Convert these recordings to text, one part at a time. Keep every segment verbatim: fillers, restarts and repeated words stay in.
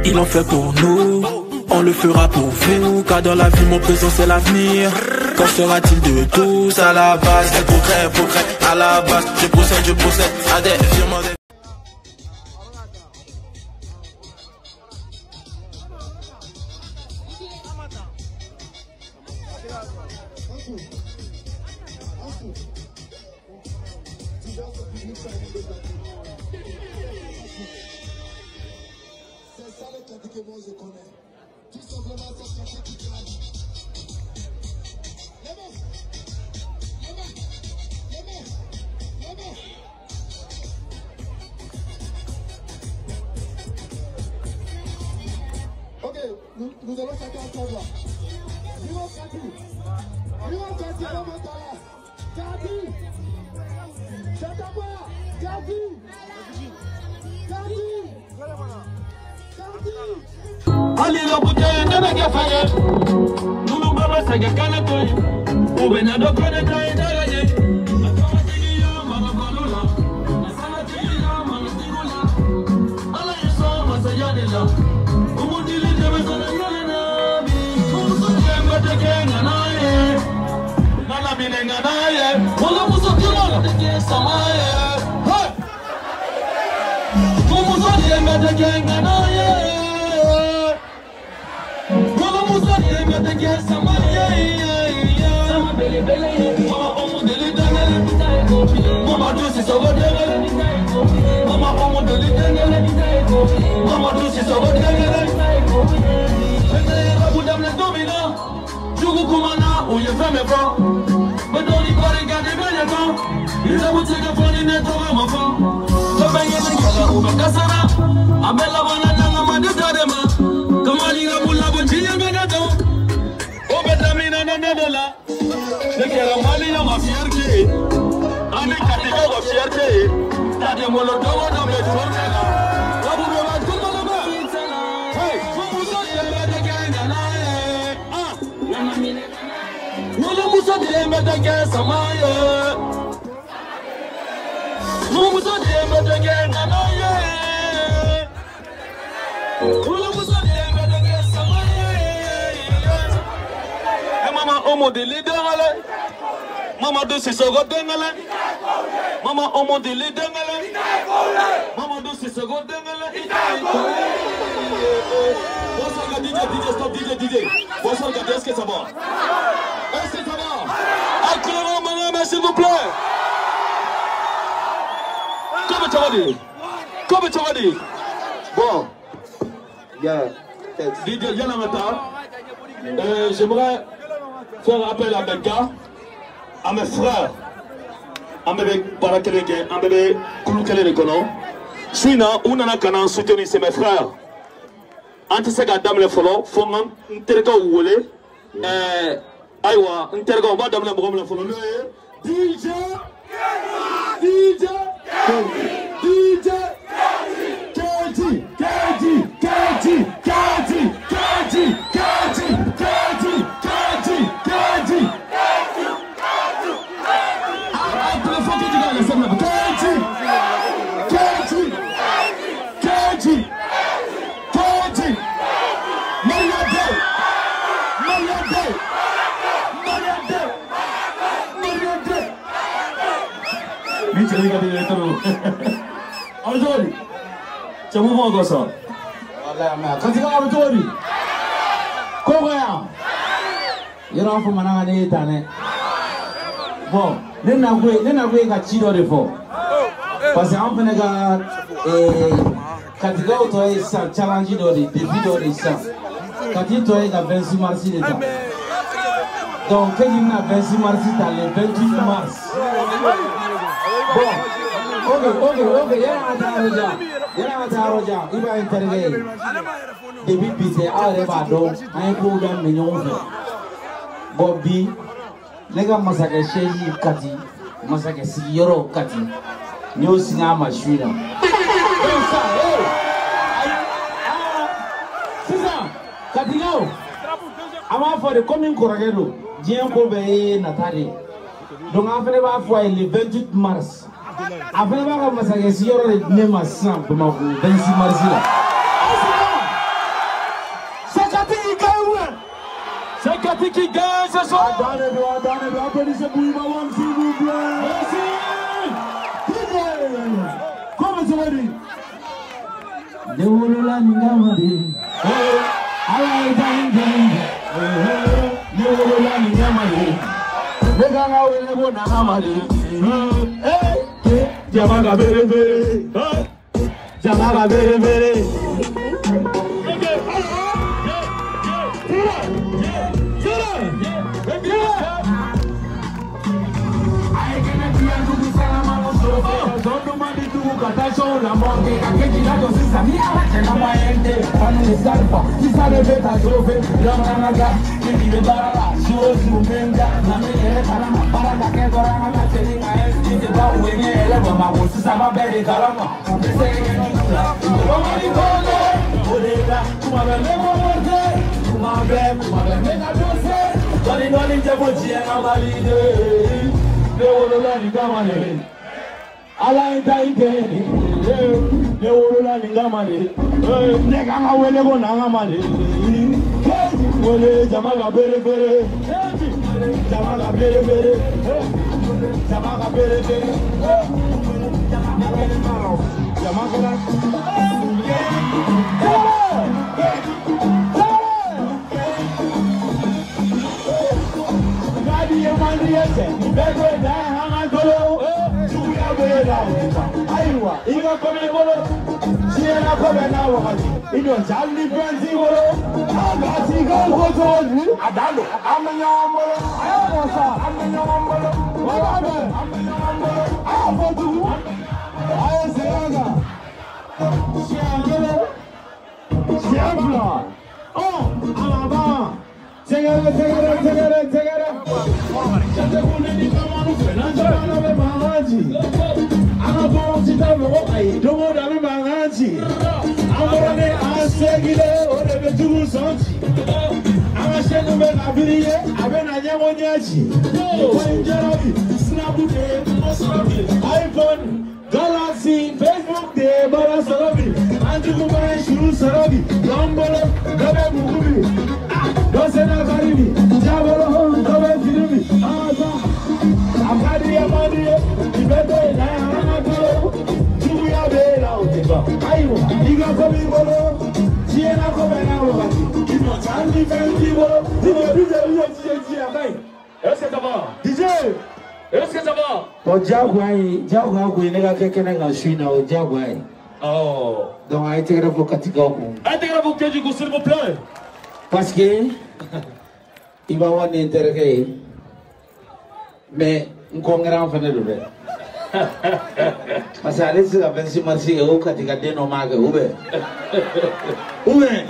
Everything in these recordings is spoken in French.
il en fait pour nous. On le fera pour vous, car dans la vie mon présent c'est l'avenir. Qu'en sera-t-il de tous à la base? Des progrès, progrès à la base. Je procède, je procède à des virements. C'est ça le temps que moi je connais. Tout simplement, c'est ça qui gagne. Les mains, les mains, les mains, les mains. Ok, nous, nous allons chanter ensemble. Vivons Kati. Vivons Kati, allons monter là. Kati. Chante-moi. Kati. Kati. Ali la bouteille de la gaffaye, nous nous bavons sa gaffaye, ou bien à d'autres de taille d'arrayer. Mama do si so go dele, mama omo dele dele, mama do si so go dele. Fete rabu dam le domina, jugu kumana o ye feme bro. But don't you gotta get the money go. You know what take a funny net to my phone. So bang it together over Kasara. Abella wana nanga madu dadema. Kamali rabu labo chiya mega do. Obe damina na nadola. Nekera mali ya mafiyarki. Ani katika wa fierté, t'as des molotovs dans mes tours là. La boue de ma tour dans le bas. Hey, vous vous sortez de Ganganaye. Ah, nous le vous sortez de Gansamaye. Nous vous sortez de Ganganaye. Nous le vous sortez de Gansamaye. Et maman, homo de leader, allez. Mama do si so go dengale. Mama omo de le dengale. Mama do si so go dengale. Bonsoir D J, D J, stop D J, D J. Bonsoir gars, est-ce que ça va? Est-ce que ça va? Acclamons mon âme s'il vous plaît. Comment tu vas dire? Comment tu vas dire? Bon. Yeah. D J, viens en retard. J'aimerais faire appel à Benka. À mes frères, à mes barakeleke, à mes kouloukele de kono. Suina, on a un soutenir, c'est mes frères. Anti se dame le follow, fongan, interga ou wole. Eh, aïwa, interga, on va dame le brom le follow. D J, D J, D J, K G, K G, K G, K G, K G, K G, K G, K G, K G. Amadori, c'è un po' cosa. Wallahi ma katika Amadori. Koko ya. Yoro fo mananga ne tane. Bon, ne na gwe, ne na gwe ka chido de fo. Parce que en fait ga eh katika to e sa challenge do de défi do de sa. Kati to e ga vingt-six mars de ta. Donc quand il na vingt-six mars ta le vingt-huit mars. Bon. Ok, ok, ok, yana ataroja, yana ataroja, iba intergue. Depuis bise, allez va donc, un coup d'un million de. Bobby, les gars massacrent chez Kati, massacrent Sigiro Kati, nous signons ma chouine. C'est ça, Kati là, avant de faire de communes coragelo, Dien Kobe Nathalie. Donc après, on va faire le vingt-huit mars. Après, on va massacrer si on a le vingt-six mars là. parti qui gagne ce soir. Attendez-nous, attendez-nous, applaudissez pour Imawan, s'il vous plaît. Merci. Comment ça va dire? Deolola Ningamadi. Alay Dangeng. Deolola Ningamadi. Neganga Wele Nahamadi. Hey, Jamaga Bere Bere. Jamaga Bere Bere. Attention, la mort est à qui n'a pas sa vie, c'est la moyenne de on ne sait pas. Si ça ne fait pas sauver, l'homme n'a pas qui dit le barra, sur sous menga, la meilleure carama, para la que corana, la télé, la S, qui te va où est elle, va ma si ça va belle carama. C'est que nous là, on va y aller. Olega, tu m'as bien morté, tu m'as bien, tu m'as bien négocié. Dans les dans les jaboti, on va valider. Le Olola Ningamadi. Ala itaike ne wolola ningamani ne kanga wele ko nangamani wele jamaga bere bere jamaga bere bere jamaga bere bere jamaga Gadi yamani yese bego da hanga golo Aywa, iga kome bolo, siena kome na wakati. Ino jali pensi bolo, agasi gal hotoli. Adalo, amenya bolo, ayosa, amenya bolo. Walabe, amenya bolo, afotu. Ayo seraga, siangele, siangla. Oh, alaba. Tegere, tegere, tegere, tegere. Jate kune ni kamanu fenanza na be mangaji. Ana bo sita bo ai domo da be mangaji. Amora ne asegile o de be tugu santi. Ama shenu be na biriye abe na nyango nyaji. Ko injerabi snapu de iPhone Galaxy, Facebook de Bala Sarabi, Antikumare Shuru Sarabi, Lambolo, Gabe Mugubi, Dosena Karibi, Jabolo, Gabe Filibi, Aza, Amadi Amadi, Ibeto, Nayamako, Julia Bela, Utiba, Ayo, Iga Kobi Bolo, Siena Kobena Wabati, Kimo Chandi Fendi Bolo, Dije, Dije, Dije, Dije, Akai. Est-ce que ça va? D J! Est-ce que ça va? Oh, Jagwai, Jagwai, nega kekene nga shina o Jagwai. Oh. Donc, a été grave au Katigao. A été grave au Katigao, s'il vous plaît. Parce que, il va avoir un intérêt. Mais, on congrès en fin de l'ouvert. Parce que, allez, c'est la vingt-six mars, et au Katigao, non, mague, ouvert. Ouvert.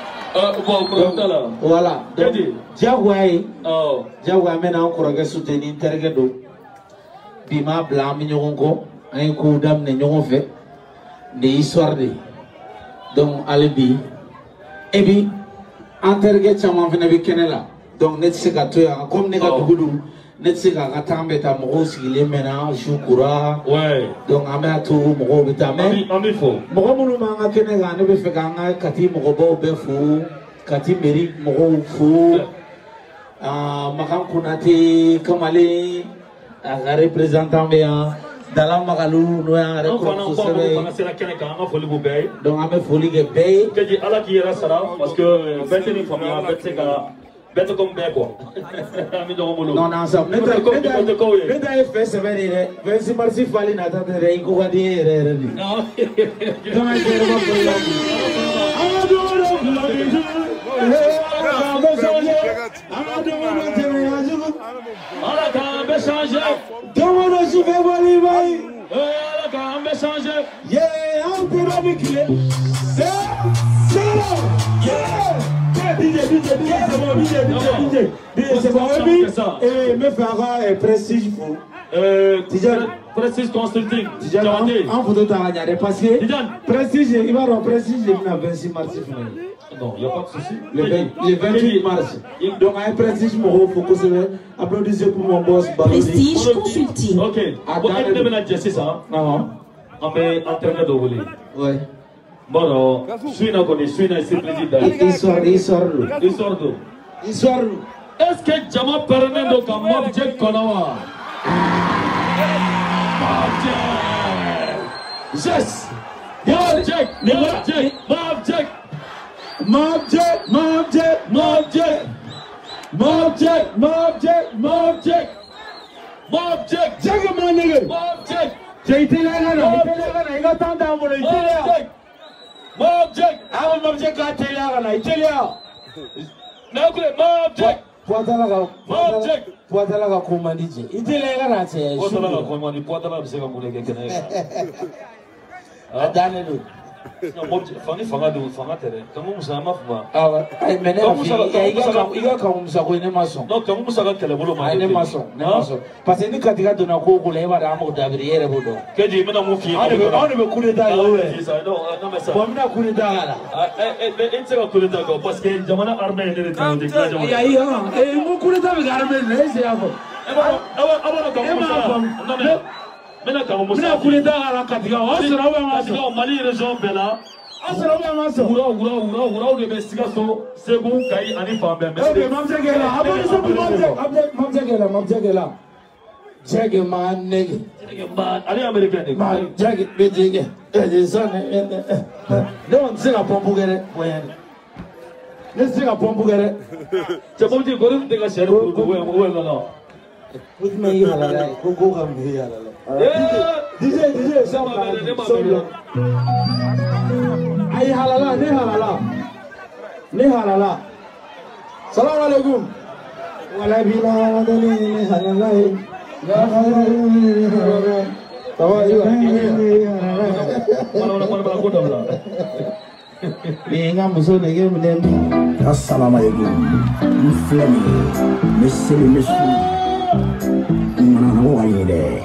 Voilà. Jagwai, Jagwai, maintenant, on croit que soutenir intérêt. Bima blanc mignon ko un coup d'âme n'ayons fait des histoires de donc alibi et puis interroger chaman venu avec Kenela donc net se gâteau comme nega dugudu net se gâteau beta moro s'il maintenant choukura ouais donc amé tout moro beta mais on il faut moro mulu manga Kenela ne be fait ganga kati moro bo be fou kati meri moro fou ah makam kunati kamale un représentant bien dans la Magalou, nous avons un représentant. Donc, on a fait folie de paye. Je Allah qui est là, parce que bête une famille, bête bête comme bête quoi. Non, non, ça. Mais d'ailleurs, fait c'est vrai. Mais si merci fallait n'attendre rien, il faut dire rien. Non. Comment est-ce que on changer. Comment on se fait voler, vai? On va changer. Yeah, on peut reculer. C'est c'est yeah. D J, D J, D J, c'est bon, D J, D J, D J, c'est bon. Et me faire un prestige fou. Euh, Prestige Consulting. En photo t'as parce que Prestige, il va avoir Prestige le vingt-six mars. Non, il n'y a pas de souci. Le vingt-huit mars. Donc, un Prestige, il faut que vous applaudissez pour mon boss. Prestige Consulting. Ok. Vous avez ménagé, c'est ça? Non. On met entraîneur de voler. Oui. Bon, je suis là, je suis là, c'est président. Histoire, histoire. Histoire d'où? Histoire. Est-ce que Jama permet de comme Mobjek Konawa? Mobjek! Yes! Mobjek! Mobjek! Mobjek! Mobjek! Mobjek! Mobjek! Mobjek! Mobjek! Mobjek! Mobjek! Check it, my nigga. Mobjek! Check it, nigga. You got time down for it. Mobjek! Mobjek! I want Mobjek to tell you, I tell you. Now, Mobjek! Puatalaga, Mobjek! Puatalaga Kumandiji. Itelega Rate. Puatalaga Kumandi, Puatalaga Segamule. Adane. Não, Fanny Fangado, Fangatere, Camus Amafma. I may never go come so in a mason. No, Camus Saga Telebolo, I never mason, never. Passing the Catica na Coco Leva Amo Daviera Budo. Keji, Menamuki, I never could die. I know, I know myself. I'm not could die. It's a could go, Pascal, Jamana Arme, and the town. Yeah, yeah, who could have a garment? Let's say, I want to come. Mena kama musa. Mena kulida ala katika. Asira wa maso. Katika Mali region bela. Asira wa maso. Ura ura ura ura ura besiga so sebu kai ani fambe. Okay, mamze gela. Abone so mamze. Mamze gela, mamze gela. Jage man nigga. Jage man. Ali American nigga. Man jage bijige. Eje sone. Don't sing a pompu gere. When. Let's sing a pompu gere. Chaboji gorum tega sharu ko we we no. With me halala. Ko ko kam hi halala. D J, D J, some some. Ayi halala, ne halala, ne halala. Salam alaikum. Wala bila wala ne halala. Ya halala. Tawa iwa. Mana mana mana mana kota bela. Ingat musuh lagi mendem. Assalamualaikum. Muslim, Muslim, Muslim. Mana nak buat ini deh?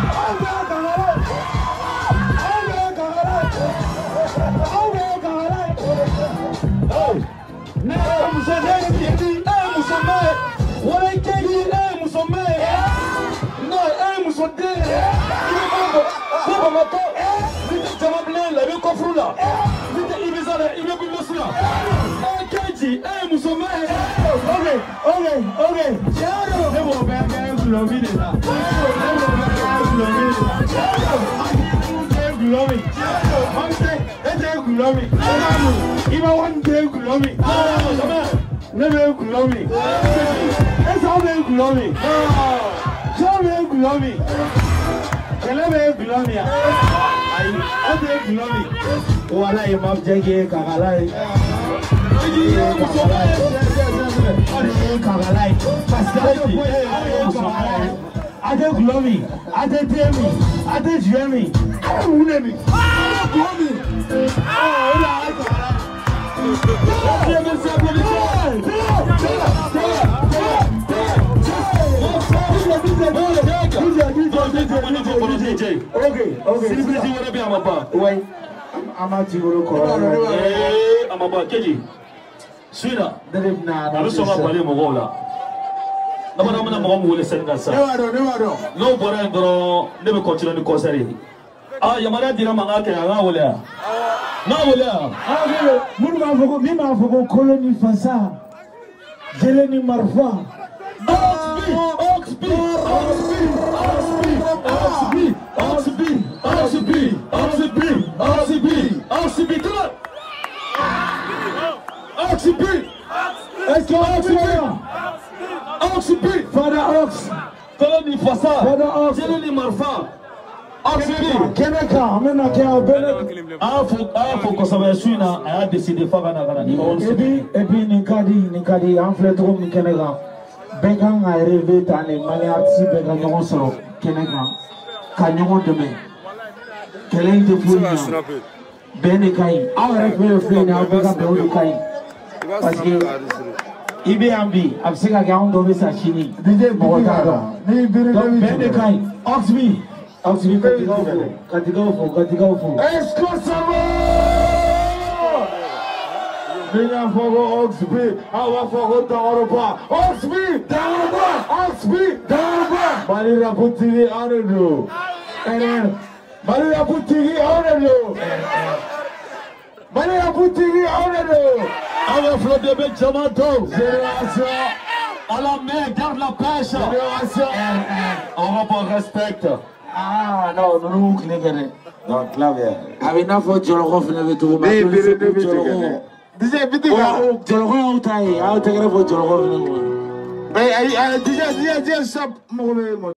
All right. Jamato, vite Jamabne, la vie coffre là, vite Ibiza, il est plus là. Eh, Keji, eh, Moussome, ok, ok, ok. Tiens, c'est bon, ben, ben, vous l'avez dit là. Vous l'avez dit là. Gulami, one day, one day Gulami. Even one day Gulami. Never Gulami. That's how they Gulami. Show me Gulami. Kelebe Gulami. I dey Gulami. Wala imam jege kagalai. Kagalai. Kagalai. Ade Gulami, Ade Temi, Ade Jemi, Ade Unemi, Ade Gulami. Ah, ola aka. Okay, okay. Celebrity wanna be amaba. Why? I'm a tigoro ko. Eh, amaba keji. Suina. Derib na. Alu songa pale mogola. Nabana mana mo mo le senga sa. Newado, newado. No bora ndoro nebe continue ni concert. Ah, yamara dira manga ke anga wala. Na wala. Ah, munu ma foko, mi ma foko colony fasa. Jeleni marfa. Oxby, Oxby, Oxby, Oxby, Oxby, Oxby, Oxby, Oxby, Oxby, come on. Oxby. Est-ce que Oxby? Oxby, Father Ox, Colony Fassa, Father Ox, Jeleni Marfa, Oxby, Keneka, Mena Kia Bene. Ah, faut, ah, faut qu'on s'appelle Suina, a décidé de faire un agara. Et puis, et puis, Nikadi, Nikadi, en fait, trop Kenega. Bengang a rêvé dans les Maliards, Bengang Soro, Kenega, Canyon demain. Quel est le point? Benekai, ah, référé au flé, n'a pas de Kai. Parce que. Ibe ambi, absega gaon dobe sa chini. Dije bogota. Ni bire ni bende kai. Oxby, Oxby katigofo, katigofo, katigofo. Exclusamo! Minha fogo Oxby, awa fogo da Europa. Oxby, da Europa. Oxby, da Europa. Balira putiri anedo. Ene. Balira putiri anedo. Balira putiri anedo. Avec Flo de Benjamato, génération à la mer, garde la pêche. Génération Europe respecte. Ah non, non, non, non, non, clavier. Avec na faut Joloro venir tout. Mais mais mais Joloro. Déjà vite là. Joloro au taille, au taille faut Joloro venir. Mais déjà déjà déjà ça.